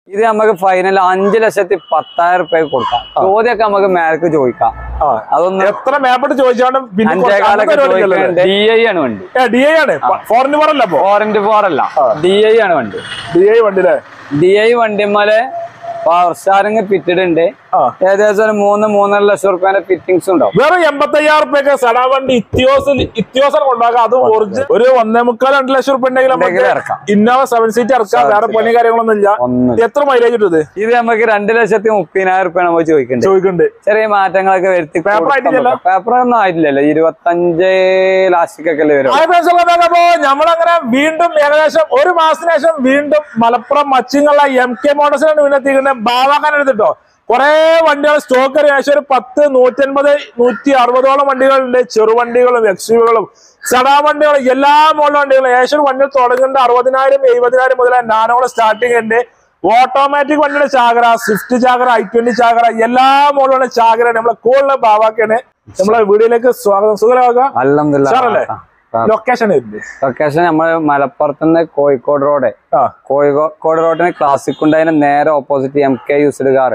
ഇത് നമുക്ക് ഫൈനൽ 5,10,000 റുപ്യക്ക് കൊടുക്കാം. ചോദ്യമൊക്കെ നമുക്ക് മേലേക്ക് ചോദിക്കാം. അതൊന്നും എത്ര മേപ്പോട്ട് ചോദിച്ചാലും DI ആണ് വണ്ടി. DI ആണ്, 4x4 അല്ല. 4x4 അല്ല, DI ആണ് വണ്ടി. DI വണ്ടി അല്ലേ? DI വണ്ടിമേലെ പവർ സ്റ്റാറിംഗ് ഫിറ്റഡ് ഉണ്ട്. ഏകദേശം 3-3.5 ലക്ഷം റുപ്യന്റെ ഫിറ്റിംഗ്സ് ഉണ്ടാവും. വേറെ 85,000 റുപ്യൊക്കെ സടാ വണ്ടി ഇത്യോസം കൊണ്ടാക്കാം. അത് ഒരു 1.25-2 ലക്ഷം റുപ്യ ഉണ്ടെങ്കിൽ ഇന്നോവ 7 സീറ്റ് ഇറക്കാം. വേറെ പണി കാര്യങ്ങളൊന്നും ഇല്ല. എത്ര മൈലേജ് കിട്ടും ഇത്? നമുക്ക് 2,30,000 റുപ്യ നമ്മൾ ചോദിക്കുന്നുണ്ട്. ചെറിയ മാറ്റങ്ങളൊക്കെ വരുത്തി. പേപ്പറൊന്നും ആയിട്ടില്ലല്ലോ, 25 ലാസ്റ്റിക്കൊക്കെ വരും. അപ്പോ നമ്മളങ്ങനെ വീണ്ടും ഏകദേശം ഒരു മാസത്തിന് ശേഷം വീണ്ടും മലപ്പുറം മച്ചിങ്ങുള്ള MK മോട്ടോഴ്സിനാണ് വീണ്ടെത്തിക്കുന്നത്. ബാവാക്കാൻ എടുത്തിട്ടോ കുറെ വണ്ടികൾ സ്റ്റോക്ക്. ഏകദേശം ഒരു 10, 150, 160ഓളം വണ്ടികളുണ്ട്. ചെറുവണ്ടികളും എക്സ്യൂവികളും സടാ വണ്ടികളും എല്ലാ മോഡൽ വണ്ടികളും. ഏകദേശം വണ്ടികൾ തുടങ്ങുന്നുണ്ട് 60,000, 70,000 മുതൽ നാനോളം സ്റ്റാർട്ടിംഗ് ഉണ്ട്. ഓട്ടോമാറ്റിക് വണ്ടിയുടെ ചാകര, സ്വിഫ്റ്റ് ചാകര, i20 ചാകര, എല്ലാ മോഡലും ചാകര. നമ്മളെ കൂടുതൽ ബാവാക്കാണ്. നമ്മളെ വീഡിയോയിലേക്ക് സ്വാഗതം. സുഖമാകാം. അൽഹംദുലില്ലാഹ്. ലൊക്കേഷൻ നമ്മൾ മലപ്പുറത്ത് നിന്ന് കോഴിക്കോട് റോഡ്, കോഴിക്കോട് റോഡിന് ക്ലാസിക് ഉണ്ടായതിന് നേരെ opposite MK used car.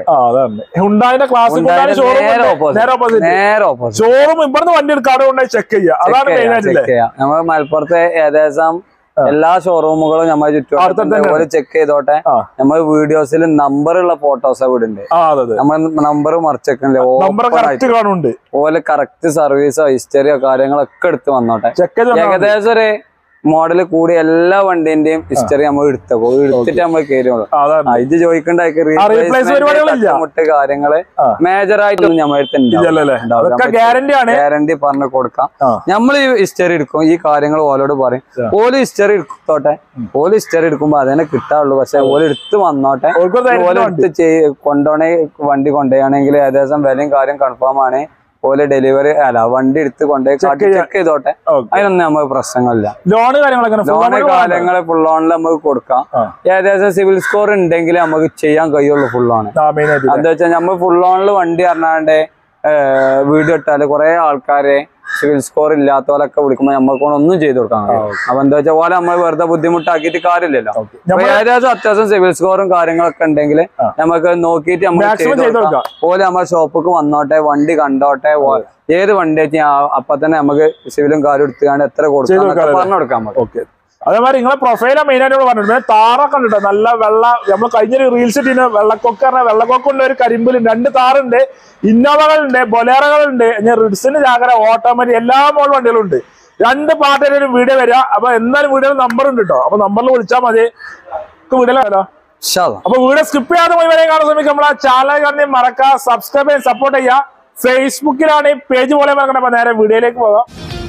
Showroom ഇവിടുന്ന് വണ്ടി എടുക്കാതെ ചെക്ക് ചെയ്യാം. അതാണ് നമ്മൾ മലപ്പുറത്തെ ഏകദേശം എല്ലാ ഷോറൂമുകളും നമ്മൾ ചുറ്റും ചെക്ക് ചെയ്തോട്ടെ. നമ്മൾ വീഡിയോസിൽ നമ്പറുള്ള ഫോട്ടോസ് വിടുന്നുണ്ട്. നമ്മൾ നമ്പർ മറിച്ചേക്കുന്നുണ്ട്. ഓലെ കറക്റ്റ് സർവീസോ ഹിസ്റ്ററിയോ കാര്യങ്ങളൊക്കെ എടുത്ത് വന്നോട്ടെ. ഏകദേശം ഒരു മോഡല് കൂടി എല്ലാ വണ്ടിന്റെയും ഹിസ്റ്ററി നമ്മൾ എടുത്തിട്ട് നമ്മൾ കയറിയുള്ളൂ. ഇത് ചോദിക്കേണ്ട കാര്യങ്ങള് മേജർ ആയിട്ടൊന്നും നമ്മൾ ഗ്യാരണ്ടി പറഞ്ഞു കൊടുക്കാം. നമ്മൾ ഈ ഹിസ്റ്ററി എടുക്കും, ഈ കാര്യങ്ങൾ ഓലോട് പറയും. ഓല് ഹിസ്റ്ററി എടുത്തോട്ടെ, ഓല് ഹിസ്റ്ററി എടുക്കുമ്പോ അതന്നെ കിട്ടാറുള്ളൂ. പക്ഷെ ഓല് എടുത്ത് വന്നോട്ടെ. ഓല് എടുത്ത് കൊണ്ടുപോണേ വണ്ടി കൊണ്ടുപോയാണെങ്കിൽ ഏകദേശം വിലയും കാര്യം കൺഫേം ആണ്. പോലെ ഡെലിവറി അല്ല, വണ്ടി എടുത്ത് കൊണ്ടുപോയി ചെക്ക് ചെയ്തോട്ടെ. അതിനൊന്നും നമുക്ക് പ്രശ്നങ്ങളില്ല. ലോണ് കാര്യങ്ങള് ഫുൾ ലോണിൽ നമുക്ക് കൊടുക്കാം. ഏകദേശം സിവിൽ സ്കോർ ഉണ്ടെങ്കിൽ നമുക്ക് ചെയ്യാൻ കഴിയുള്ളൂ ഫുൾ ലോൺ. എന്താ വെച്ചാൽ നമ്മൾ ഫുൾ ലോണിൽ വണ്ടി അറിഞ്ഞാണ്ട് വീഡിയോ ഇട്ടാല് കുറെ ആൾക്കാരെ സിവിൽ സ്കോർ ഇല്ലാത്തവരൊക്കെ വിളിക്കുമ്പോ നമ്മൾക്ക് ഒന്നും ചെയ്ത് കൊടുക്കാൻ കഴിയും. അപ്പൊ എന്താ വെച്ചാൽ പോലെ നമ്മൾ വെറുതെ ബുദ്ധിമുട്ടാക്കിയിട്ട് കാര്യമില്ലല്ലോ. ഏകദേശം അത്യാവശ്യം സിവിൽ സ്കോറും കാര്യങ്ങളൊക്കെ ഉണ്ടെങ്കിൽ നമുക്ക് നോക്കിയിട്ട് നമ്മൾ പോലെ നമ്മുടെ ഷോപ്പിക്ക് വന്നോട്ടെ, വണ്ടി കണ്ടോട്ടെ. ഏത് വണ്ടി അപ്പൊ തന്നെ നമുക്ക് സിവിലും കാര്യം എടുത്തുകൊണ്ട് എത്ര കൊടുക്കാം പറഞ്ഞു കൊടുക്കാൻ പറ്റും. അതേമാതിരി നിങ്ങളെ പ്രൊഫൈലാ മെയിൻ ആയിട്ട് പറഞ്ഞിട്ടുണ്ട്. താറൊക്കെ ഉണ്ട്, നല്ല വെള്ള. നമ്മൾ കഴിഞ്ഞൊരു റീൽസ് ഇട്ടിന് വെള്ളക്കൊക്ക പറഞ്ഞാൽ വെള്ളക്കൊക്കുണ്ട്, ഒരു കരിമ്പിലുണ്ട്, 2 താറുണ്ട്, ഇന്നോവകളുണ്ട്, ബൊലേറകളുണ്ട്, റിഡ്സിന് ചാകര, ഓട്ടോമാറ്റിക് എല്ലാ മോഡൽ വണ്ടികളും ഉണ്ട്. 2 പാർട്ടിയുടെ ഒരു വീഡിയോ വരിക. അപ്പൊ എന്തായാലും വീഡിയോയിൽ നമ്പർ ഉണ്ട് കേട്ടോ. അപ്പൊ നമ്പറിൽ വിളിച്ചാൽ മതി. വീഡിയോ അപ്പൊ വീഡിയോ സ്കിപ്പ് ചെയ്യാതെ മുഴുവൻ കാണാൻ ശ്രമിക്കും. നമ്മളെ ചാനൽ കാണി മറക്കുക, സബ്സ്ക്രൈബ് ചെയ്യാൻ സപ്പോർട്ട് ചെയ്യുക. ഫേസ്ബുക്കിലാണ് ഈ പേജ് പോലെ മറക്കണം. അപ്പൊ നേരെ വീഡിയോയിലേക്ക് പോകാം.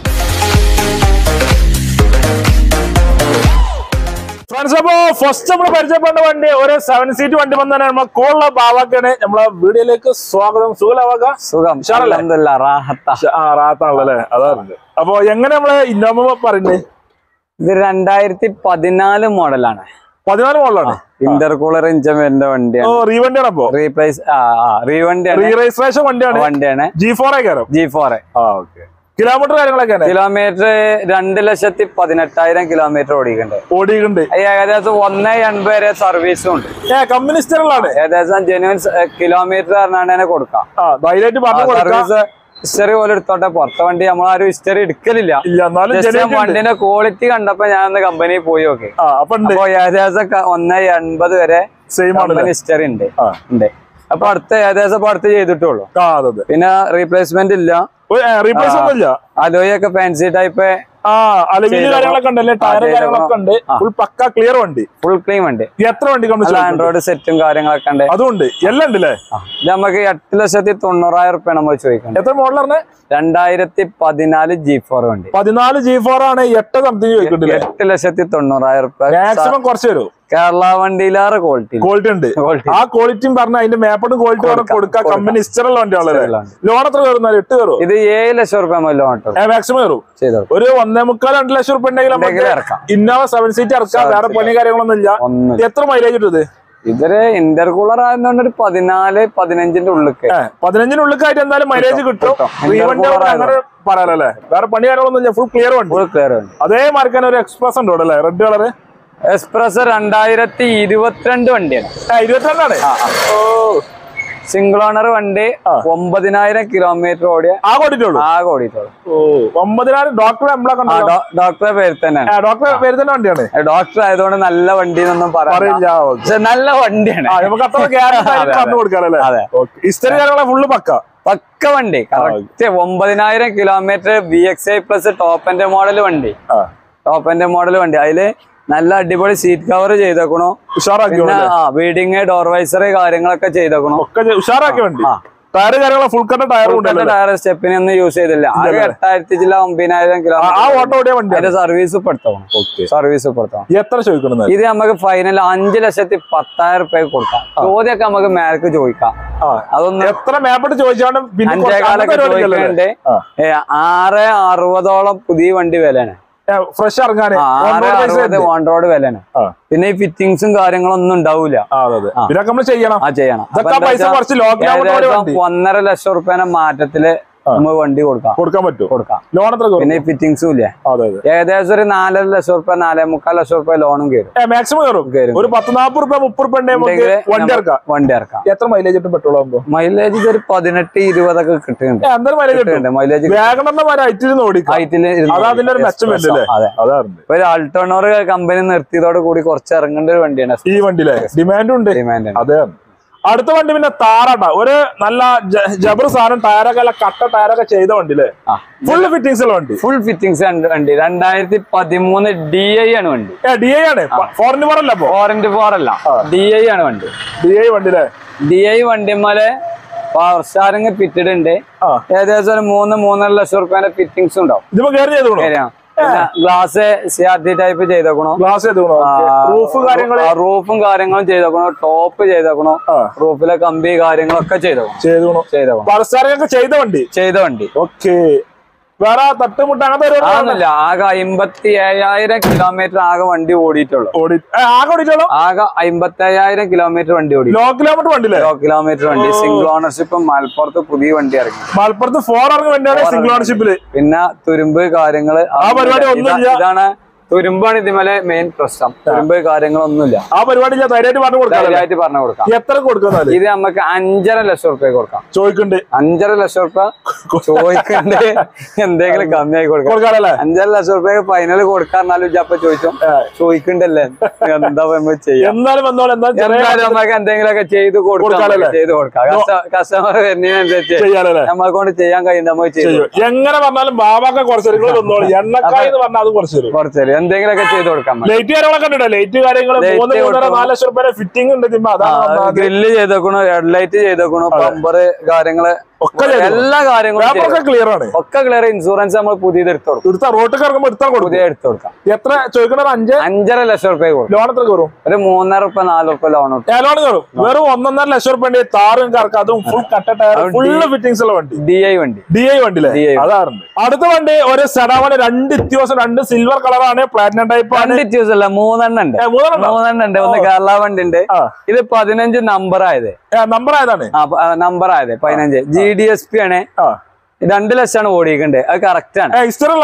ഫ്രണ്ട്സ്, അപ്പോ ഫസ്റ്റ് നമ്മൾ പരിചയപ്പെട്ട വണ്ടി ഒരു 7 സീറ്റ് വണ്ടി വന്നാണ് നമ്മളെ കോള്ള ബാവാക്കാണ്. നമ്മളെ വീഡിയോയിലേക്ക് സ്വാഗതം. സുഖം. റാഹത്താണല്ലേ? അതാണ്. അപ്പൊ എങ്ങനെ നമ്മള് ഇന്നോവ പറയുന്നത്? ഇത് 2014 മോഡലാണ്. 14 മോഡലാണ്. ഇന്റർകൂളർ ഇഞ്ചൻ വരുന്ന വണ്ടിയാണ്. റീവണ്ടിയാണ്. അപ്പൊ റീവണ്ടിയാണ് വണ്ടിയാണ്. G4. കിലോമീറ്റർ കാര്യങ്ങളൊക്കെ കിലോമീറ്റർ 2,18,000 കിലോമീറ്റർ ഓടിക്കുന്നുണ്ട്. ഏകദേശം 1.80 വരെ സർവീസും ഉണ്ട്. കമ്പനി സ്റ്ററുകളാണ്. ഏകദേശം ജെന്യുവൻ കിലോമീറ്റർ പറഞ്ഞാൽ കൊടുക്കാം. സർവീസ് ഹിസ്റ്ററി പോലെ എടുത്തോട്ടെ. പുറത്തെ വണ്ടി നമ്മളാരും ഹിസ്റ്ററി എടുക്കലില്ല. വണ്ടിന്റെ ക്വാളിറ്റി കണ്ടപ്പോ ഞാൻ കമ്പനിയിൽ പോയി നോക്കി. അപ്പൊ ഏകദേശം 1.80 വരെ കമ്പനി ഹിസ്റ്ററി ഉണ്ട്. അപ്പൊ ഏകദേശം അടുത്ത് ചെയ്തിട്ടുള്ളൂ. പിന്നെ റീപ്ലേസ്മെന്റ് ഇല്ല. അലോയൊക്കെ ഫാൻസി ടൈപ്പ് ഫുൾ ക്ലീൻ വണ്ടി. എത്ര വണ്ടി? ആൻഡ്രോയിഡ് സെറ്റും കാര്യങ്ങളൊക്കെ ഉണ്ട്. അതുകൊണ്ട് എല്ലാം ഉണ്ട്. നമുക്ക് 8,90,000 റുപ്യ നമ്മൾ ചോദിക്കണം. എത്ര മോഡലാണ്? 2014 G4 വണ്ടി. 14 G4 ആണ്. 8 സംതിങ് ചോദിക്കുന്നുണ്ട്. 8,90,000 റുപ്യ. മാക്സിമം കുറച്ച് തരും. കേരള വണ്ടിയിലേറെ ക്വാളിറ്റി ഉണ്ട്. ആ ക്വാളിറ്റിയും പറഞ്ഞ അതിന്റെ മേപ്പോട്ടും ക്വാളിറ്റി കൊടുക്കാം. കമ്പനി ഇസ്റ്ററുള്ള വണ്ടികളല്ലേ? ലോൺ എത്ര കയറുന്ന? 8 കയറും. ഇത് 7 ലക്ഷം റുപ്യ ലോൺ മാക്സിമം കയറും. ഒരു 1.25-2 ലക്ഷം റുപ്യ ഉണ്ടെങ്കിൽ ഇന്നോവ 7 സീറ്റ് ഇറക്കാം. വേറെ പണി കാര്യങ്ങളൊന്നും ഇല്ല. എത്ര മൈലേജ് കിട്ടും? ഇതൊരു ഇന്റർകൂളർ ആയതുകൊണ്ട് ഒരു 14-15 ഉള്ളിൽ 15 ഉള്ളിലായിട്ട് എന്തായാലും മൈലേജ് കിട്ടും. പറയാലല്ലേ? വേറെ പണി കാര്യങ്ങളൊന്നും ഫുൾ ക്ലിയർ വണ്ടി. അതേ മാർക്കാൻ ഒരു എക്സ്പ്രസ് ഉണ്ടോ അല്ലേ? റെഡ് കളറ് എക്സ്പ്രസ് 2022 വണ്ടിയാണ്. 22 സിംഗിൾ ഓണർ വണ്ടി. 9,000 കിലോമീറ്റർ ഓടിയ ആകെ ഓടിയിട്ടുള്ളൂ. 9,000. ഡോക്ടറെ പേര് തന്നെയാണ്. ഡോക്ടറെ പേര് തന്നെ വണ്ടിയാണ്. ഡോക്ടർ ആയതുകൊണ്ട് നല്ല വണ്ടി എന്നൊന്നും പറയില്ല, പക്ഷെ നല്ല വണ്ടിയാണ്. ഫുള്ള് പക്ക വണ്ടി. Correct 9,000 kilometre VXi plus top end model വണ്ടി. അതില് നല്ല അടിപൊളി സീറ്റ് കവർ ചെയ്തേക്കണോ, പിന്നെ വീഡിങ് ഡോർ വൈസർ കാര്യങ്ങളൊക്കെ ചെയ്തേക്കണോ, ഉഷാറാക്കി വണ്ടി. ടയർ സ്റ്റെപ്പിനൊന്നും യൂസ് ചെയ്തില്ല. 8,000 ചില 9,000 കിലോമീറ്റർ സർവീസ് പെടുത്തണം. എത്ര ചോദിക്കണം? ഇത് നമുക്ക് ഫൈനൽ 5,10,000 റുപ്യക്ക് കൊടുക്കാം. ചോദ്യമൊക്കെ നമുക്ക് മേലേക്ക് ചോദിക്കാം. അതൊന്നും എത്ര മേപ്പോട്ട് ചോദിച്ചാണ്ട് 5,000 ചോദിക്കുന്നുണ്ട്. 6,60 പുതിയ വണ്ടി വിലയാണ്. ഫ്രഷ് ഇറങ്ങാൻ ഓൺ റോഡ് വിലയാണ്. പിന്നെ ഈ ഫിറ്റിംഗ്സും കാര്യങ്ങളൊന്നും ഉണ്ടാവൂല. ചെയ്യണം. 1.5 ലക്ഷം റുപ്യന്റെ മാറ്റത്തില് നമ്മൾ വണ്ടി കൊടുക്കാൻ പറ്റും. പിന്നെ ഫിറ്റിംഗ്സും ഇല്ല. ഏകദേശം ഒരു 4.5 ലക്ഷം റുപ്യ 4.25 ലക്ഷം റുപ്യ ലോണും കയറും. മാക്സിമം ഒരു 10-40 വണ്ടി ഇറക്കാം. എത്ര മൈലേജ് പെട്രോൾ ആകുമ്പോ? മൈലേജ് ഒരു 18-20 ഒക്കെ കിട്ടുന്നുണ്ട്. മൈലേജ് ഒരു അൾട്ടോണർ കമ്പനി നിർത്തിയതോട് കൂടി കുറച്ച് ഇറങ്ങേണ്ട ഒരു വണ്ടിയാണ് ഈ വണ്ടിയിലെ. ഡിമാൻഡ്. അതെ. അടുത്ത വണ്ടി പിന്നെ താറാട്ട. ഒരു നല്ല ജബർ സാധനം, ടയറൊക്കെ കട്ട ടയറൊക്കെ ചെയ്ത വണ്ടിയില്ലേ? ഫുൾ ഫിറ്റിംഗ്സ് ഉള്ള വണ്ടി. ഫുൾ ഫിറ്റിംഗ്സ് വണ്ടി. 2013 DI ആണ് വണ്ടി. DI ആണ്. 4x4 അല്ല. 4x4 അല്ല, DI ആണ് വണ്ടി. DI വണ്ടിയിലെ. DI വണ്ടിമാലെ പവർ സ്റ്റാറിംഗ് ഫിറ്റഡ് ഉണ്ട്. ഏകദേശം ഒരു 3-3.5 ലക്ഷം റുപ്യന്റെ ഫിറ്റിംഗ്സ് ഉണ്ടാവും. ഇതിപ്പോ ഗ്ലാസ് CRT ടൈപ്പ് ചെയ്തേക്കണോ, റൂഫും കാര്യങ്ങളും ചെയ്തേക്കണോ, ടോപ്പ് ചെയ്തേക്കണോ, റൂഫിലെ കമ്പി കാര്യങ്ങളൊക്കെ ചെയ്തേക്കണോ. ചെയ്ത വണ്ടി. ഓക്കെ. വേറെ തട്ടുമുട്ട അങ്ങനത്തെ ആകെ 57,000 കിലോമീറ്റർ ആകെ വണ്ടി ഓടിയിട്ടുള്ളൂ. ആകെ 57,000 കിലോമീറ്റർ വണ്ടി ഓടി. ലോ കിലോമീറ്റർ വണ്ടി. Single ownership. മലപ്പുറത്ത് പുതിയ വണ്ടി ഇറങ്ങി. മലപ്പുറത്ത് 4 ഇറങ്ങുന്ന വണ്ടിയാണ് സിംഗിൾ ഓണർഷിപ്പില്. പിന്നെ തുരുമ്പ് കാര്യങ്ങള് ഇതാണ്. തുരുമ്പാണ് ഇതിമേലെ മെയിൻ പ്രശ്നം. തുരുമ്പ് കാര്യങ്ങളൊന്നുമില്ല. ആ പരിപാടി ധൈര്യമായിട്ട് പറഞ്ഞു കൊടുക്കാം. എത്ര കൊടുക്കുന്നത്? ഇത് നമുക്ക് 5.5 ലക്ഷം റുപ്യ കൊടുക്കാം. ചോദിക്കണ്ട് 5.5 ലക്ഷം റുപ്യ ചോദിക്കണ്ട്. എന്തെങ്കിലും കമ്മിയായി കൊടുക്കാം. 5.5 ലക്ഷം റുപ്യ ഫൈനൽ കൊടുക്കാറുണ്ടാലും അപ്പൊ ചോദിക്കണ്ടല്ലേ, എന്താ ചെയ്യാം. എന്നാലും നമുക്ക് എന്തെങ്കിലുമൊക്കെ ചെയ്ത് കൊടുക്കാം. കസ്റ്റമർ വരുന്നതിനനുസരിച്ച് നമ്മളെ കൊണ്ട് ചെയ്യാൻ കഴിയും. നമുക്ക് ചെയ്യും. എങ്ങനെ പറഞ്ഞാലും ബാബാക്ക കുറച്ച് എണ്ണക്കായി പറഞ്ഞാൽ അത് കുറച്ച് എന്തെങ്കിലുമൊക്കെ ചെയ്ത് കൊടുക്കാം. ലൈറ്റ് കാര്യങ്ങളൊക്കെ ഉണ്ട്. ലൈറ്റ് കാര്യങ്ങൾ 3-4 ലക്ഷം രൂപ ഫിറ്റിംഗ് ഉണ്ട്. ഗ്രില്ല് ചെയ്തേക്കണു, ഹെഡ്ലൈറ്റ് ചെയ്തേക്കണു, ബമ്പർ കാര്യങ്ങള് എല്ലാ കാര്യങ്ങളും ക്ലിയർ ആണ്. ഒക്കെ ക്ലിയർ. ഇൻഷുറൻസ് നമ്മൾ പുതിയത് എടുത്തു റോട്ടിൽ ഇറങ്ങുമ്പോൾ പുതിയ എടുത്തു കൊടുക്കാം. എത്ര ചോദിക്കണത്? 5.5 ലക്ഷം റുപ്യ. ലോൺ എത്ര കയറും? ഒരു 3.5-4 റുപ്യ ലോൺ കയറും. വെറും 1.5 ലക്ഷം റുപ്യ താറും കറക്കാം. അതും ഫുൾ കട്ട ടയർ, ഫുള്ള് ഫിറ്റിംഗ്സ് ഉള്ള വണ്ടി. DI വണ്ടി. അതാണ്. അടുത്ത വണ്ടി ഒരു സെഡാണ്. 2 ഇത്യോസ്, 2 സിൽവർ കളറാണ്. Platinum type. 2 ഇത്യോസ് അല്ല, 3 ഉണ്ട്. ഒന്ന് കേരള വണ്ടി ഉണ്ട്. ഇത് 15 നമ്പർ ആയത്. നമ്പർ ആയതാണ്. 15 GDSP ആണ്. 2 ലക്ഷമാണ് ഓടിക്കണ്ടേ. അത് കറക്റ്റ് ആണ്.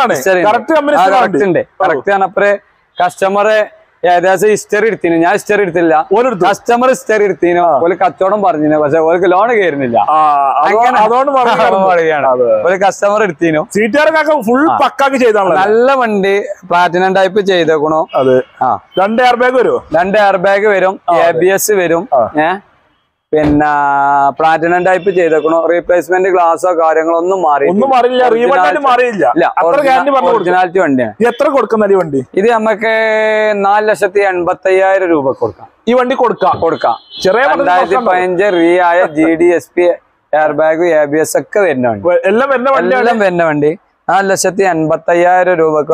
കറക്റ്റ് ആണ്. അപ്പറേ കസ്റ്റമറെ ഏകദേശം ഹിസ്റ്ററി എടുത്തിനു. ഞാൻ ഹിസ്റ്ററി എടുത്തില്ല. കസ്റ്റമർ ഹിസ്റ്ററി എടുത്തിനു. ഒരു കച്ചവടം പറഞ്ഞിരുന്നു, പക്ഷെ ഓർക്ക് ലോൺ കയറുന്നില്ല. ഒരു കസ്റ്റമർ എടുത്തിനു. ഫുൾ പക്കാക്കി ചെയ്താണ്. നല്ല വണ്ടി. പ്ലാറ്റിനം ടൈപ്പ് ചെയ്തേക്കണോ. 2 എയർ ബാഗ് വരും. 2 എയർ ബാഗ് വരും. ABS വരും. പിന്നെ പ്ലാറ്റിനം ടൈപ്പ് ചെയ്തേക്കണോ. റീപ്ലേസ്മെന്റ് ഗ്ലാസോ കാര്യങ്ങളോ ഒന്നും ഒറിജിനാലിറ്റി വണ്ടിയാണ്. എത്ര കൊടുക്കുന്ന ഈ വണ്ടി? ഇത് നമുക്ക് 4,85,000 രൂപ കൊടുക്കാം. ഈ വണ്ടി കൊടുക്കാം. 2015 റീ ആയ GDSP എയർ ബാഗ് ABS ഒക്കെ വരുന്ന വണ്ടി. എല്ലാം വരുന്ന വണ്ടി. 4,85,000 രൂപക്ക്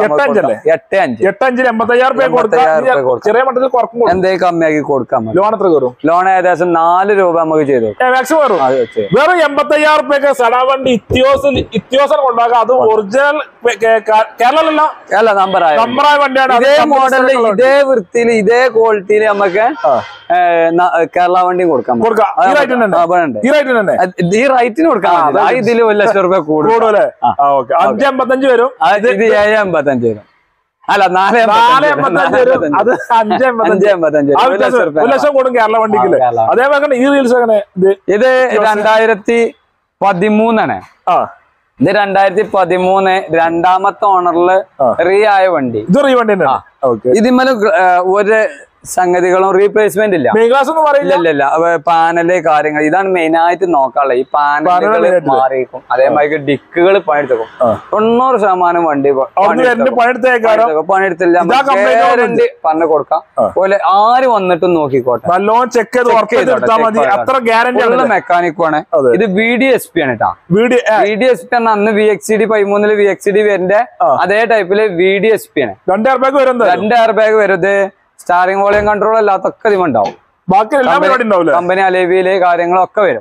എന്തെങ്കിലും കമ്മിയാക്കി കൊടുക്കാം. ലോൺ എത്ര കയറും? ലോൺ ഏകദേശം 4 രൂപ നമുക്ക് ചെയ്തു. വെറും 85,000 റുപ്യക്ക് സെഡാ വണ്ടി ഇത്യോസം കൊണ്ടാക്കാം. അതും ഒറിജിനൽ കേരള നമ്പറായ വണ്ടിയാണ്. ഇതേ മോഡലില്, ഇതേ വൃത്തിയില്, ഇതേ ക്വാളിറ്റിയില് നമുക്ക് കേരള വണ്ടി കൊടുക്കാം. ഈ റൈറ്റിന് കൊടുക്കാം. ഇതില് 1 ലക്ഷം രൂപ കൂടുതൽ. 5.85 വരും. ഇത് 7.85 വരും. അല്ല 485 അത് 585 1 ലക്ഷം കൂടും കേരള വണ്ടിക്ക്. അതേപോലെ ഈ റീൽസ് എങ്ങനെ? ഇത് 2013 ആണ്. ഇത് 2013 രണ്ടാമത്തെ ഓണറില് റീ ആയ വണ്ടി. ഇത് റീ വണ്ടി ഇതിന്മേലും ഒരു സംഗതികളും റീപ്ലേസ്മെന്റ് ഇല്ല. ഇല്ല പാനല് കാര്യങ്ങൾ ഇതാണ് മെയിൻ ആയിട്ട് നോക്കാനുള്ളത്. ഈ പാനലുകൾ മാറിയിരിക്കും, അതേമാതിരി ഡിക്കുകൾ പണിയെടുത്തേക്കും. 90% വണ്ടി പണിയെടുത്തില്ല. പറഞ്ഞു കൊടുക്കാം പോലെ ആര് വന്നിട്ടും നോക്കിക്കോട്ടെ. മെക്കാനിക്കുമാണ്. ഇത് VDSP ആണ് കേട്ടോ. VDSP ആണ്. അന്ന് VXCD 13 VXCD വരന്റെ അതേ ടൈപ്പില് VDSP ആണ്. 2 എയർ ബാഗ് വരുന്നത്. സ്റ്റാറിംഗ് വോളിയം കൺട്രോൾ അല്ലാത്തൊക്കെ ഇതിമുണ്ടാവും. കമ്പനി അലേവിയില് കാര്യങ്ങളൊക്കെ വരും.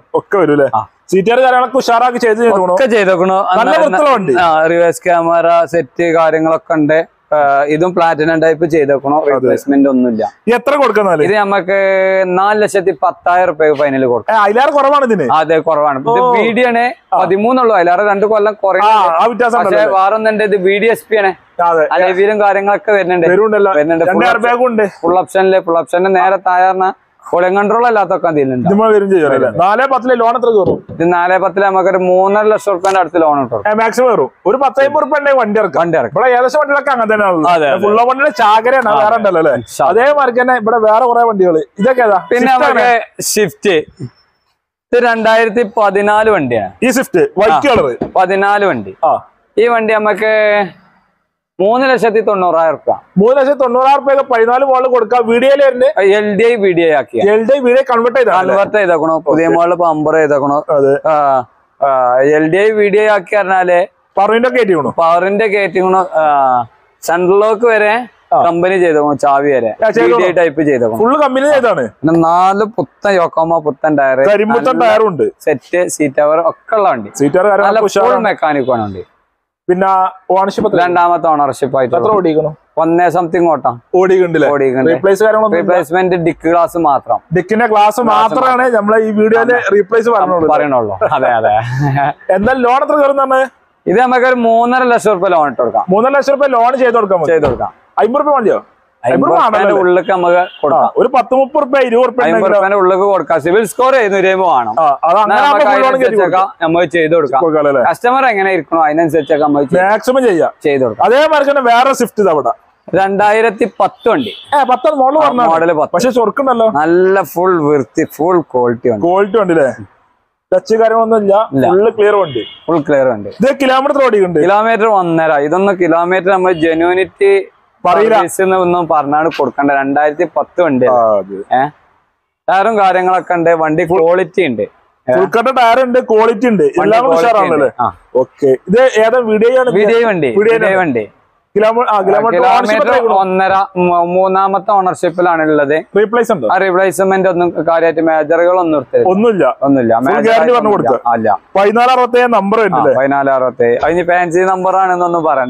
ചെയ്തേക്കണു. റിവേഴ്സ് ക്യാമറ സെറ്റ് കാര്യങ്ങളൊക്കെ ഉണ്ട്. ഇതും പ്ലാറ്റിനം ടൈപ്പ് ചെയ്തേക്കണു. റീപ്ലേസ്മെന്റ് ഒന്നുമില്ല. എത്ര കൊടുക്കുന്നത്? ഇത് നമുക്ക് 4,10,000 രൂപ ഫൈനൽ കൊടുക്കാം. അതെ, കുറവാണ്. ഇത് VD-ആണ്. 13 ഉള്ളൂ. അതിലേറെ 2 കൊല്ലം കുറയും. പക്ഷെ വേറൊന്നുണ്ട്, ഇത് VDSP ആണ്. അലേവിയിലും കാര്യങ്ങളൊക്കെ വരുന്നുണ്ട്. ഫുൾ ഓപ്ഷനില് നേരെ താഴെ വോളിയം കൺട്രോൾ അല്ലാത്തൊക്കെ ഇതിലുണ്ട്. 4,10 ലോൺ എത്ര കയറും? ഇത് 4,10 നമുക്കൊരു 3.5 ലക്ഷം റുപ്യന്റെ അടുത്ത് ലോൺ കിട്ടും. മാക്സിമം വരും. ഒരു 10,000 റുപ്യ വണ്ടി ഇറക്കാം. ഏകദേശം വണ്ടികളൊക്കെ അങ്ങനെ തന്നെയാണ്. ഫുൾ വണ്ടിയുടെ ചാകരയാണ്, വേറെ ഉണ്ടല്ലോ അല്ലെ? അതേമാതിരി തന്നെ ഇവിടെ വേറെ കുറെ വണ്ടികൾ. ഇതൊക്കെ പിന്നെ നമുക്ക് സ്വിഫ്റ്റ്. ഇത് 2014 വണ്ടിയാണ്. ഈ സ്വിഫ്റ്റ് വൈറ്റ് കളർ 14 വണ്ടി. ഈ വണ്ടി നമുക്ക് 3,90,000 രൂപ. 3,90,000 രൂപ 14 മോഡൽ കൊടുക്കാം. വീഡിയോയിൽ LDI VDI ആക്കി. LDI കൺവേർട്ട് ചെയ്തേക്കണോ? പുതിയ മോഡൽ പമ്പർ ചെയ്തേക്കണോ? LDI VDI ആക്കി പറഞ്ഞാല് പവറിന്റെ കയറ്റിക്കണോ? സൺലോക്ക് വരെ കമ്പനി ചെയ്തേക്കണോ? ചാവി വരെ VDI ടൈപ്പ് ചെയ്തേക്കണോ? ഫുള്ള് കമ്പനി ചെയ്താണ്. 4 പുത്തൻ യോക്കോമ പുത്തൻ ടയർ, ടയറുണ്ട്, സെറ്റ് സീറ്റ് കവർ ഒക്കെ ഉള്ള വണ്ടി. മെക്കാനിക് ആണ് വണ്ടി. പിന്നെ ഓണർഷിപ്പ് രണ്ടാമത്തെ ഓണർഷിപ്പ് ആയിട്ട് 1 സംതിങ് ഓട്ടം റീപ്ലേസ്മെന്റ് ഡിക്ക് ഗ്ലാസ് മാത്രം. ഡിക്കിന്റെ ഗ്ലാസ് മാത്രമാണ് നമ്മളെ ഈ വീഡിയോയില് റീപ്ലേസ് പറയണുള്ളൂ. അതെ. എന്നാൽ ലോൺ എത്ര കയറുന്നതാണ്? ഇത് നമുക്ക് ഒരു 3.5 ലക്ഷം രൂപ ലോൺ ഇട്ട് കൊടുക്കാം. 3.5 ലക്ഷം രൂപ ലോൺ ചെയ്ത് കൊടുക്കാം. 50 രൂപ മതിയോ? ഉള്ളിലേക്ക് നമുക്ക് കൊടുക്കാം. ഒരു 10-30 രൂപ 20 രൂപ ഉള്ളിലേക്ക് കൊടുക്കാം. സിവിൽ സ്കോർ 700 വേണം. നമുക്ക് ചെയ്ത് കൊടുക്കാം. കസ്റ്റമർ എങ്ങനെ ഇരിക്കണോ അതിനനുസരിച്ചൊക്കെ മാക്സിമം ചെയ്ത് കൊടുക്കാം. അതേമാതിരി തന്നെ വേറെ സ്വിഫ്റ്റ് അവിടെ 2010 വണ്ടി. 10 മോഡല്. പക്ഷെ ചൊറുക്കുണ്ടല്ലോ, നല്ല ഫുൾ വൃത്തി, ഫുൾ ക്വാളിറ്റി ഉണ്ടല്ലേ? ടച്ച് കാര്യങ്ങളൊന്നും ഇല്ല. ഫുൾ ക്ലിയർ വണ്ടി. ഇത് കിലോമീറ്റർ ഓടിക്കുന്നുണ്ട്. കിലോമീറ്റർ 1.5. ഇതൊന്നും കിലോമീറ്റർ നമ്മൾ ജെന്യൂനിറ്റി ഒന്നും പറഞ്ഞാണ് കൊടുക്കണ്ട. 2010 വണ്ടി. ടയറും കാര്യങ്ങളൊക്കെ ഉണ്ട്. വണ്ടി ക്വാളിറ്റി ഉണ്ട്. ടയർ ഉണ്ട്, ക്വാളിറ്റി ഉണ്ട്, എല്ലാം ഉഷാറാണല്ലേ? ഓക്കെ. ഇത് ഏതാ VDI വണ്ടി? മൂന്നാമത്തെ ഓണർഷിപ്പിലാണ് ഉള്ളത്. റീപ്ലേസ്മെന്റ് ഒന്നും കാര്യമായിട്ട് മേജറുകളൊന്നും ഒന്നുമില്ല. 1467 നമ്പർ 1467 അതിന് ഫാൻസി നമ്പർ ആണെന്നൊന്നും പറയണ്ട.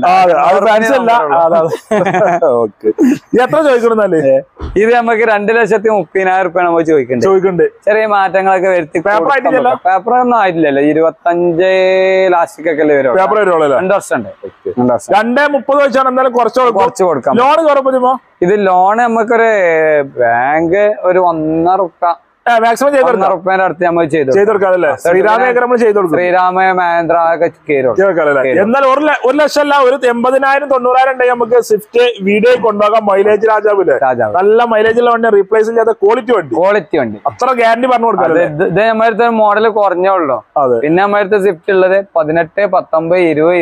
എത്ര ചോദിക്കണമെന്നല്ലേ? ഇത് നമുക്ക് 2,30,000 രൂപ നമ്മൾ ചോദിക്കണ്ടേ. ചെറിയ മാറ്റങ്ങളൊക്കെ വരുത്തി. പേപ്പർ ഒന്നും ആയിട്ടില്ലല്ലോ. 25 ലാസ്റ്റിക്കൊക്കെ വരും. 2 വർഷം ഉണ്ട്. 2.30 എന്തായാലും കുറച്ച് കൊടുക്കാം. ലോൺ കുറപ്പോ ഇത് ലോൺ നമുക്കൊരു ബാങ്ക് ഒരു 1.5 രൂപ മാക്സിമം റുപ്യന്റെ അടുത്ത് നമ്മൾ ചെയ്തു കൊടുക്കാം. ശ്രീരാമ മഹേന്ദ്ര എന്നാൽ 1 ലക്ഷം അല്ല, ഒരു 80,000 90,000 ഉണ്ടെങ്കിൽ നമുക്ക് സ്വിഫ്റ്റ് VDI കൊണ്ടുപോകാം. മൈലേജ് രാജാവില്ലേ? നല്ല മൈലേജുള്ള വണ്ടി, റീപ്ലേസ് ചെയ്യാത്ത ക്വാളിറ്റി വണ്ടി. അത്ര ഗ്യാരണ്ടി പറഞ്ഞു കൊടുക്കാം. ഇത് നമ്മുടെ മോഡൽ കുറഞ്ഞുള്ളൂ. പിന്നെ നമ്മുടെ സ്വിഫ്റ്റ് ഉള്ളത് 18, 19, 20,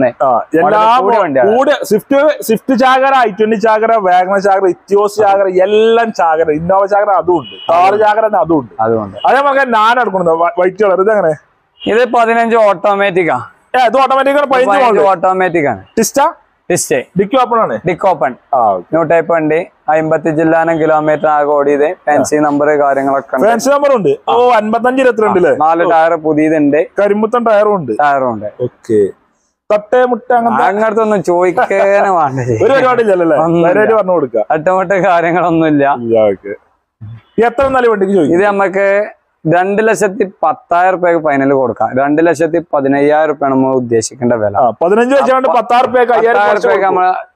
21. സ്വിഫ്റ്റ് ചാകര, I20 ചാകര, വാഗണർ ചാകര, ഇറ്റിയോസ് ചാകര, എല്ലാം ചാകര, ഇന്നോവ ചാകര അതും ഉണ്ട്, കാർ ചാകര അതുകൊണ്ട്. അതേപോലെ ഞാൻ എടുക്കുന്നത് വൈറ്റ് കളർ. ഇത് എങ്ങനെ? ഇത് 15 ഓട്ടോമാറ്റിക്കാ. ഇത് ഓട്ടോമാറ്റിക് ആണ്. ഡിക്ക് ഓപ്പൺ ന്യൂ ടൈപ്പ് വണ്ടി. 50 ജില്ലാനം കിലോമീറ്റർ ആകെ ഓടിയത്. ഫാൻസി നമ്പർ കാര്യങ്ങളൊക്കെ ഫാൻസി നമ്പർ ഉണ്ട്. 55 22 4 ടയർ പുതിയതുണ്ട്. കരിമ്പുത്തൻ ടയറും ഉണ്ട്. ഓക്കെ. തട്ടേമുട്ട അങ്ങനത്തെ ഒന്നും ചോദിക്കാനേ വേണ്ടേ. ഒരു പരിപാടിയില്ലല്ലേ? പറഞ്ഞു കൊടുക്കുക. തട്ടമുട്ട കാര്യങ്ങളൊന്നുമില്ല. എത്ര നല്ല വണ്ടിക്ക് ചോദിക്കും? ഇത് നമുക്ക് 2,10,000 രൂപയ്ക്ക് ഫൈനൽ കൊടുക്കാം. 2,15,000 രൂപയാണ് നമ്മൾ ഉദ്ദേശിക്കേണ്ട വില. 15 വെച്ചാണ്ട് 10,000 രൂപയ്ക്ക് നമ്മൾ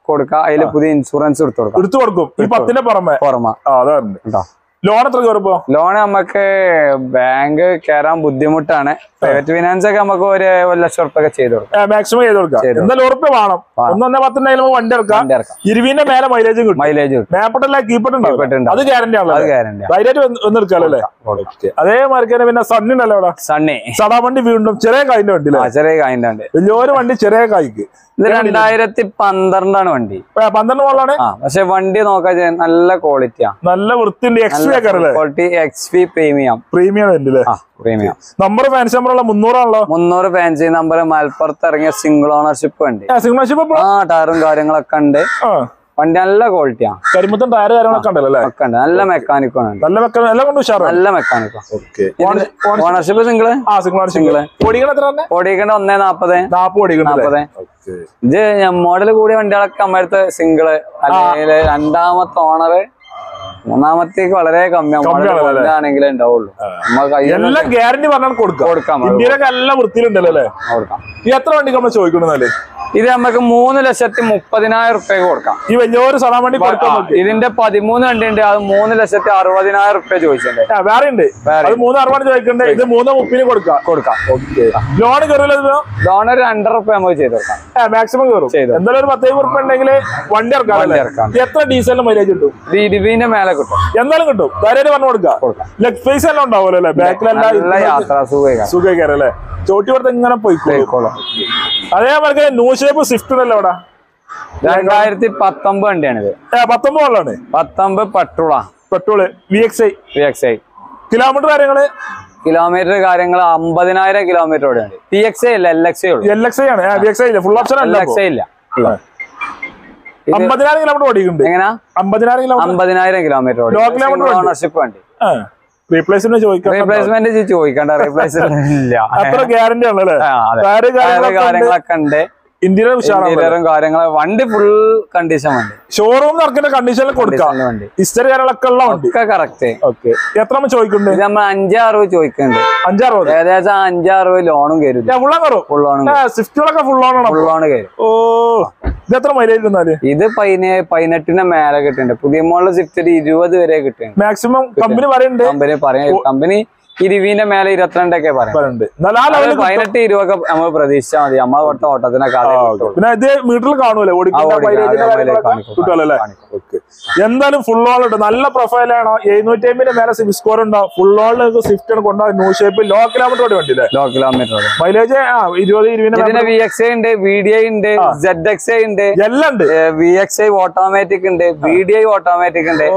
കൊടുക്കാം, അതില് പുതിയ ഇൻഷുറൻസ് എടുത്തു കൊടുക്കും. ഈ 10ന്റെ പുറമെ അതാണ്. ലോൺ എത്ര കയറിപ്പോ? ലോൺ നമുക്ക് ബാങ്ക് കയറാൻ ബുദ്ധിമുട്ടാണ്. പ്രൈവറ്റ് ഫിനാൻസ് ഒക്കെ നമുക്ക് 1 ലക്ഷം റുപ്യ ചെയ്ത് കൊടുക്കാം, മാക്സിമം ചെയ്ത് കൊടുക്കാം. എന്തായാലും ഉറപ്പ് വേണം. 1.10 വണ്ടി ഇറക്കാം. 20ന്റെ മേലെ മൈലേജ് കിട്ടും. മേപ്പെട്ടല്ല കീപ്പിട്ടുണ്ട്. അത് ഗ്യാരണ്ടി ആണ്. ധൈര്യമായിട്ട് ഒന്നെടുക്കാലോ അല്ലേ? അതേമാതിരി പിന്നെ സണ്ണി ഉണ്ടല്ലോ അവിടെ. സടാ വണ്ടി വീണ്ടും ചെറിയ കായിന്റെ വണ്ടി. ചെറിയ കായിന്റെ വണ്ടി, വലിയൊരു വണ്ടി ചെറിയ കായ്ക്ക്. ഇത് 2012 വണ്ടി. 12 മോളാണ്. പക്ഷെ വണ്ടി നോക്കാൻ നല്ല ക്വാളിറ്റിയാ, നല്ല വൃത്തിയുണ്ട്. Quality XV premium premium. Number fancy നമ്പറുള്ള 300 ആണല്ലോ. 300 ഫാൻസി നമ്പർ. മലപ്പുറത്ത് ഇറങ്ങിയ സിംഗിൾ ഓണർഷിപ്പ് വണ്ടി. ടയറും കാര്യങ്ങളൊക്കെ ഉണ്ട്. വണ്ടി നല്ല ക്വാളിറ്റിയാ. കരിമ്പത്തൻ ടയർ കാര്യങ്ങളൊക്കെ ഉണ്ടല്ലോ. നല്ല മെക്കാനിക്കും, നല്ല മെക്കാനിക്കും. Ownership single. ഓടിക്കേണ്ട 1.40. ഇത് മോഡൽ കൂടിയ വണ്ടികളൊക്കെ അമ്മടുത്ത് സിംഗിള്, അല്ലെങ്കിൽ 2ാമത്തെ ഓണറ്, 3ാമത്തേക്ക് വളരെ കമ്മിയാണെങ്കിലേ ഉണ്ടാവുള്ളൂ. എല്ലാം ഗ്യാരണ്ടി പറഞ്ഞാൽ കൊടുക്കാം. ഇന്ത്യയിലൊക്കെ നല്ല വൃത്തിയിലുണ്ടല്ലോ. കൊടുക്കാം. എത്ര വണ്ടിക്ക് നമ്മൾ ചോദിക്കണമെന്നല്ലേ? ഇത് നമുക്ക് 3,30,000 റുപ്യ കൊടുക്കാം. ഈ വലിയൊരു സലാം വണ്ടി ഇതിന്റെ 13 വണ്ടി ഉണ്ട്. അത് 3,60,000 റുപ്യ ചോദിച്ചിട്ടുണ്ട്. വേറെ ഉണ്ട്. 3,60 ചോദിക്കണ്ടേ? ഇത് 3,30 കൊടുക്കാം. ലോൺ കയറില്ല? ലോൺ 2.5 റുപ്യ നമുക്ക് ചെയ്ത് കൊടുക്കാം. മാക്സിമം കയറും. എന്തായാലും ഒരു 10,000 റുപ്യ ഉണ്ടെങ്കിൽ വണ്ടി ഇറക്കാം. എത്ര ഡീസലിന് മൈലേജ് കിട്ടും? 20ന്റെ മേലെ കിട്ടും. എന്തായാലും കിട്ടും. ധൈര്യം പറഞ്ഞു കൊടുക്കാം. ലെഗ് ഫേസ് എല്ലാം ഉണ്ടാവുമല്ലോ അല്ലേ? ബാക്കിലെല്ലാം യാത്ര സുഖകരല്ലേ? ചോട്ടി കൊടുത്ത് ഇങ്ങനെ പോയിക്കോളും. അതേപോലെ ന്യൂ ഷേപ്പ് സ്വിഫ്റ്റ് ഉണ്ടല്ലോ അവിടെ. 2019 വണ്ടിയാണിത്. 19 മോഡലാണ്. 19 പെട്രോള് VXI. കിലോമീറ്റർ കാര്യങ്ങൾ 50,000 കിലോമീറ്റർ ഓടിയാണ്. TXI അല്ല, LXI ഉള്ളൂ. LXI ആണ്. VXI ഇല്ല. ഫുൾ ഓപ്ഷൻ അല്ല. LXI ഇല്ല. 50,000 കിലോമീറ്റർ ഓടിക്കുന്നുണ്ട്. എങ്ങനെ? 50,000 കിലോമീറ്റർ ഓണർഷിപ്പ് വണ്ടി. റീപ്ലേസ്മെന്റ് ചോദിക്കണ്ട. റീപ്ലേസ്മെന്റ് ഇല്ല. അത്ര ഗ്യാരണ്ടി ആണല്ലേ? കാര്യങ്ങളൊക്കെ ഉണ്ട്. ഇന്റീരിയറും കാര്യങ്ങളും. വണ്ടി ഫുൾ കണ്ടീഷൻ വണ്ടി. ഷോറൂം നടക്കുന്ന കണ്ടീഷനിൽ കൊടുക്കാം. ഹിസ്റ്ററി കാര്യങ്ങളൊക്കെ ഉള്ള വണ്ടി. കറക്റ്റ്. എത്ര ചോദിക്കുന്നുണ്ട്? നമ്മൾ 5-6 ചോദിക്കുന്നുണ്ട്. 5-6 ഏകദേശം 5-6 ലോണും കയറും. സ്വിഫ്റ്റുകളൊക്കെ ഫുൾ ലോൺ കയറും. ഓ, ഇത് എത്ര മൈലേജ്? ഇത് 18ന്റെ മേലെ കിട്ടുന്നുണ്ട്. പുതിയ മോഡൽ സ്വിഫ്റ്റ് 20 വരെ കിട്ടുന്നുണ്ട്. മാക്സിമം കമ്പനി പറയുന്നുണ്ട്. കമ്പനി 20ന്റെ മേലെ 22 ഒക്കെ പറയുന്നുണ്ട്. 18-20 ഒക്കെ നമ്മൾ പ്രതീക്ഷിച്ചാൽ മതി. നമ്മൾ കൊടുത്ത ഓട്ടത്തിനൊക്കെ. പിന്നെ ഇത് മീറ്ററിൽ കാണൂലേ? എന്തായാലും ഫുൾ ഓൾ ഉണ്ട്. നല്ല പ്രൊഫൈലാണോ? 750ന്റെ മേലെ സിം സ്കോർ ഉണ്ടാവും. ഫുൾ ഓൾ സ്വിഫ്റ്റ് ആണ് കൊണ്ടുപോകും. ന്യൂ ഷേപ്പ് ലോ കിലോമീറ്റർ ഓടി വണ്ടി. ലോ കിലോമീറ്റർ മൈലേജ് 20-20 VXI ഉണ്ട്, VDI ഉണ്ട്, ZXI ഉണ്ട്, എല്ലാം ഉണ്ട്. VXI ഓട്ടോമാറ്റിക് ഉണ്ട്, VDI ഓട്ടോമാറ്റിക് ഉണ്ട്.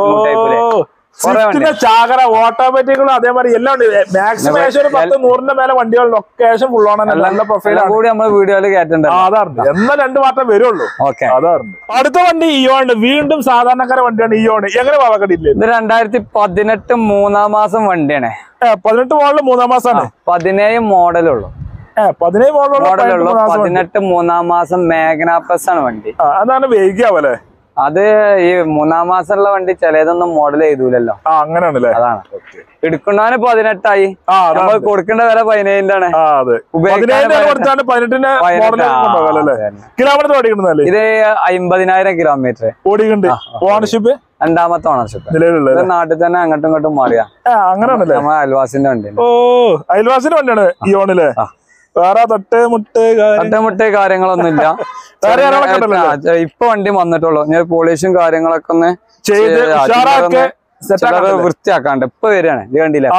ചാകര ഓട്ടോമാറ്റിക്കുകളും അതേമാതിരി എല്ലാം ഉണ്ട്. മാക്സിമം 10-100ന്റെ മേലെ വണ്ടികളുണ്ട്. Location full on. നല്ല പ്രൊഫൈലാണ് കൂടി നമ്മൾ വീഡിയോയിൽ കേട്ടിട്ടുണ്ട്. അതാണ്. എന്നാ 2 മാറ്റം വരുള്ളൂ. അതാണ്. അടുത്ത വണ്ടി ഇയോണ്. വീണ്ടും സാധാരണക്കാര വണ്ടിയാണ് ഇയോണ്. എങ്ങനെ പാവക്കടിയില്ല? ഇത് 2018 3-ാം മാസം വണ്ടിയാണ്. 18 മോഡല് 3-ാം മാസമാണ്. 17 മോഡലുള്ളൂ. 17 മോഡലുള്ളൂ. 18 3-ാം മാസം മേഘന പ്ലസ് ആണ് വണ്ടി. അതാണ് വൈകിയാവല്ലേ? അത് ഈ 3-ാം മാസമുള്ള വണ്ടി ചിലതൊന്നും മോഡൽ ചെയ്തൂലല്ലോ. അങ്ങനെയാണല്ലേ? അതാണ്. എടുക്കുന്നവന് 18 നമ്മൾ കൊടുക്കേണ്ട വില 15 ആണ്. കിലോമീറ്റർ ഓടിക്കുന്നത് ഇത് 50,000 കിലോമീറ്റർ ഓടിക്കുന്നുണ്ട്. ഓണർഷിപ്പ് 2ാമത്തെ ഓണർഷിപ്പ്. നാട്ടിൽ തന്നെ അങ്ങോട്ടും ഇങ്ങോട്ടും മാറിയാ. അങ്ങനെയാണല്ലേ? നമ്മളെ അയൽവാസിന്റെ വണ്ടി. ഓ, അയൽവാസിന്റെ വണ്ടിയാണ് ഈ ഓണില്ലേ? വേറെ തട്ടുമുട്ട് കാര്യങ്ങളൊന്നുമില്ല. ഇപ്പൊ വണ്ടി വന്നിട്ടുള്ളൂ. ഞാൻ പോളിഷും കാര്യങ്ങളൊക്കെ ഒന്ന് വൃത്തിയാക്കാണ്ട് ഇപ്പൊ വരികയാണ്. ഇത് കണ്ടില്ല,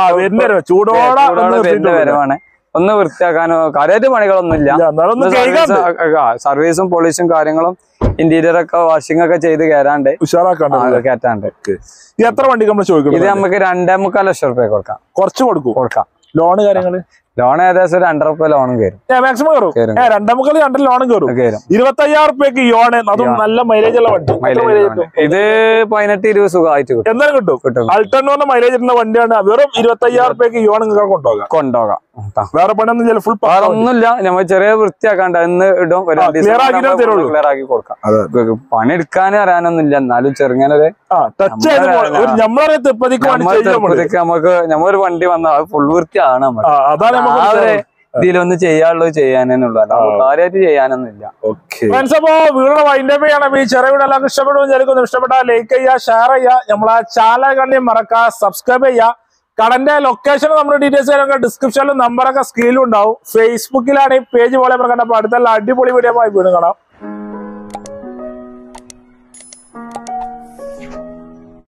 വരവാണ്. ഒന്ന് വൃത്തിയാക്കാനോ കാര്യമായിട്ട് പണികളൊന്നും ഇല്ല. സർവീസും പോളിഷും കാര്യങ്ങളും ഇന്റീരിയർ ഒക്കെ വാഷിംഗ് ഒക്കെ ചെയ്ത് കയറാണ്ട് കയറ്റാണ്ട്. എത്ര വണ്ടി നമ്മൾ ചോദിക്കും? ഇത് നമുക്ക് 2.25 ലക്ഷം റുപ്യ കൊടുക്കാം. കുറച്ച് കൊടുക്കാം. ലോണ് കാര്യങ്ങള് ലോൺ ഏകദേശം 2.5 റുപ്യ ലോണും കയറും. മാക്സിമം കയറും. 2.25 ലോണും കയറും. 25,000 റുപ്യക്ക് യോണ്. അതും നല്ല മൈലേജ് ഉള്ള വണ്ടി. ഇത് 18-20 സുഖമായിട്ട് കിട്ടും. എന്തായാലും കിട്ടും. അൾട്ടർനോറിന്റെ മൈലേജ് ഉള്ള വണ്ടിയാണ്. വെറും 25,000 റുപ്യക്ക് യോൺ നിങ്ങൾക്ക് കൊണ്ടുപോകാം. വേറെ പണിയൊന്നും ഫുൾ ഒന്നുമില്ല. നമ്മൾ ചെറിയ വൃത്തിയാക്കാണ്ട് ഇന്ന് ഇടും. ക്ലിയർ ആക്കി കൊടുക്കാം. പണിയെടുക്കാൻ അറിയാനൊന്നുമില്ല. എന്നാലും ചെറുങ്ങനെ നമുക്ക് നമ്മൊരു വണ്ടി വന്നാൽ ഫുൾ വൃത്തിയാണ്. ഇതിലൊന്ന് ചെയ്യാനുള്ളത് ചെയ്യാനേ ഉള്ളൂ, അല്ല കാര്യമായിട്ട് ചെയ്യാനൊന്നുമില്ല. ഫ്രണ്ട്സ്, അപ്പോ വീടിന്റെ വൈൻഡപ്പ് ചെയ്യണം. ഈ ചെറിയ വീട് എല്ലാവർക്കും ഇഷ്ടപ്പെടും വിചാരിക്കുന്നു. ഇഷ്ടപ്പെട്ടാൽ ലൈക്ക് ചെയ്യുക, ഷെയർ ചെയ്യുക, നമ്മളെ ചാനൽ കണ്ടി മറക്കുക, സബ്സ്ക്രൈബ് ചെയ്യുക. കടന്റെ ലൊക്കേഷൻ നമ്മുടെ ഡീറ്റെയിൽസ് കാര്യങ്ങൾ ഡിസ്ക്രിപ്ഷനിലും നമ്പറൊക്കെ സ്ക്രീനിലും ഉണ്ടാവും. ഫേസ്ബുക്കിലാണ് ഈ പേജ് പോലെ കണ്ടപ്പോൾ അടുത്തുള്ള അടിപൊളി വീഡിയോ ആയി വീണ്ടും കാണാം.